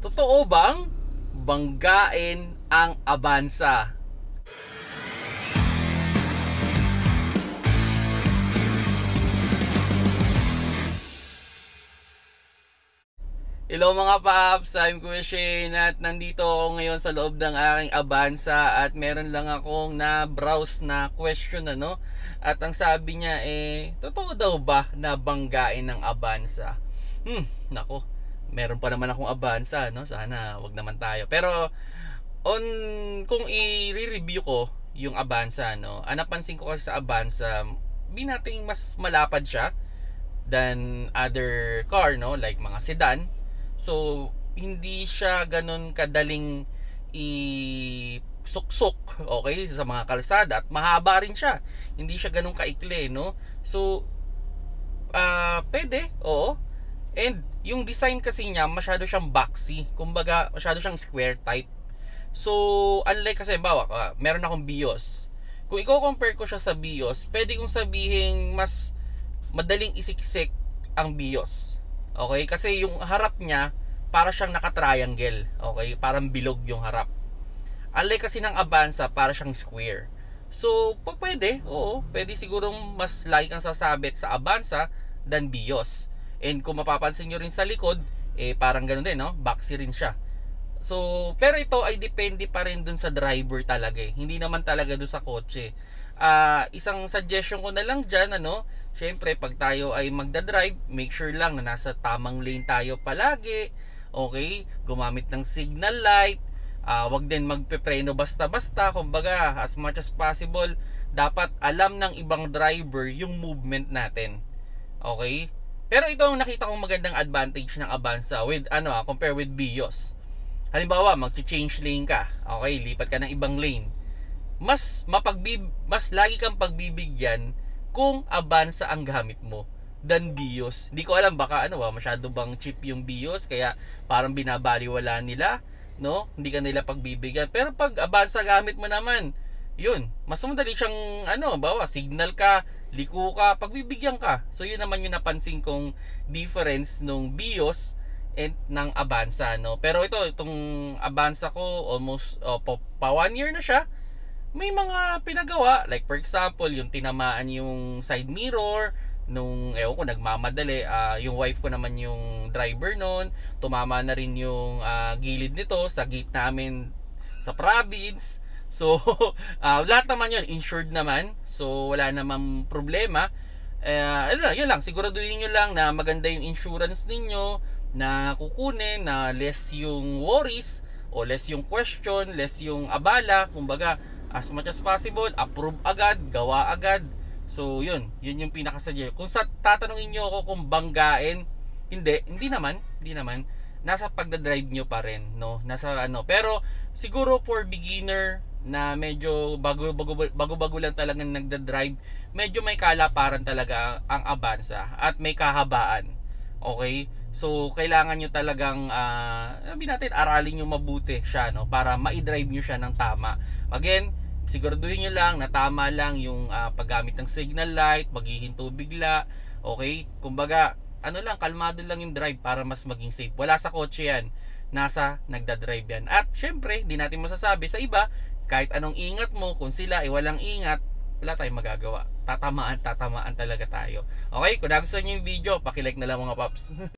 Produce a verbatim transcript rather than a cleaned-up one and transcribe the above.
Totoo bang banggain ang Avanza? Hello mga paps, I'm Kuya Shane at nandito ako ngayon sa loob ng aking Avanza at meron lang akong na-browse na question, ano? At ang sabi niya eh, totoo daw ba na banggain ng Avanza? Hmm, nako, meron pa naman akong Avanza, no? Sana wag naman tayo. Pero on kung i-review ko yung Avanza, no? Ang napansin ko kasi sa Avanza, binating mas malapad siya than other car, no? Like mga sedan. So, hindi siya ganun kadaling i-suksok, okay, sa mga kalsada. At mahaba rin siya. Hindi siya ganun kaikli, no? So, uh, pwede, oo. And, yung design kasi niya, masyado siyang boxy. Kumbaga, masyado siyang square type. So, unlike kasi, bawa, uh, meron akong Vios. Kung i-compare ko siya sa Vios, pwede kong sabihin mas madaling isiksik ang Vios. Okay? Kasi yung harap niya, para siyang naka-triangle. Okay? Parang bilog yung harap. Unlike kasi ng Avanza, para siyang square. So, pwede. Oo. Pwede sigurong mas lagi kang sasabit sa Avanza than Vios. And kung mapapansin nyo rin sa likod, eh parang ganun din, no? Boxy rin siya. So, pero ito ay depende pa rin dun sa driver talaga eh. Hindi naman talaga dun sa kotse. Uh, isang suggestion ko na lang dyan, ano, syempre pag tayo ay magdadrive, make sure lang na nasa tamang lane tayo palagi. Okay, gumamit ng signal light. Uh, wag din magpepreno basta-basta. Kumbaga, as much as possible, dapat alam ng ibang driver yung movement natin. Okay, pero ito ang nakita kong magandang advantage ng Avanza with ano, compare with Vios. Halimbawa, mag-change lane ka. Okay, lipat ka ng ibang lane. Mas mapagbib mas lagi kang pagbibigyan kung Avanza ang gamit mo than Vios. Hindi ko alam, baka ano ba, masyado bang cheap yung Vios kaya parang binabaliwala nila, no? Hindi ka nila pagbibigyan. Pero pag Avanza gamit mo naman, yun, mas madali siyang ano, bawa signal ka, liko ka, pagbibigyan ka. So yun naman yung napansin kong difference nung Vios and ng Avanza, no? Pero ito, itong Avanza ko almost oh, pa, pa one year na siya. May mga pinagawa, like for example, yung tinamaan yung side mirror nung, ewan ko, nagmamadali. Uh, yung wife ko naman yung driver noon. Tumama na rin yung uh, gilid nito sa gate namin sa province. So, uh, lahat naman yun, insured naman. So, wala namang problema. Uh, ano lang, yun lang, siguraduhin nyo lang na maganda yung insurance ninyo, na kukunin, na less yung worries, o less yung question, less yung abala. Kumbaga, as much as possible, approve agad, gawa agad. So, yun. Yun yung pinakasadya. Kung sa tatanungin nyo ako kung banggain, hindi. Hindi naman. Hindi naman. Nasa pagdadrive nyo pa rin, no? Nasa ano. Pero, siguro for beginner na medyo bago-bago bago-bago lang talaga nagdadrive, medyo may kalaparan talaga ang Avanza at may kahabaan. Okay? So, kailangan nyo talagang, uh, sabi natin, aralin nyo mabuti siya, no? Para ma-drive nyo siya ng tama. Again, siguraduhin nyo lang na tama lang yung uh, paggamit ng signal light, maghihinto bigla, okay? Kumbaga, ano lang, kalmado lang yung drive para mas maging safe. Wala sa kotse yan, nasa nagdadrive yan. At syempre, hindi natin masasabi sa iba, kahit anong ingat mo, kung sila ay walang ingat, wala tayong magagawa. Tatamaan, tatamaan talaga tayo. Okay, kung nagustuhan nyo yung video, pakilike na lang mga paps.